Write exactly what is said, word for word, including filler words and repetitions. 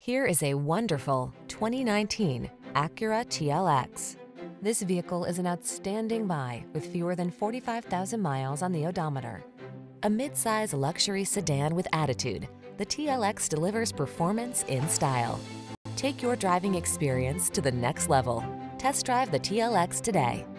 Here is a wonderful twenty nineteen ACURA T L X. This vehicle is an outstanding buy with fewer than forty-five thousand miles on the odometer. A midsize luxury sedan with attitude, the T L X delivers performance in style. Take your driving experience to the next level. Test drive the T L X today.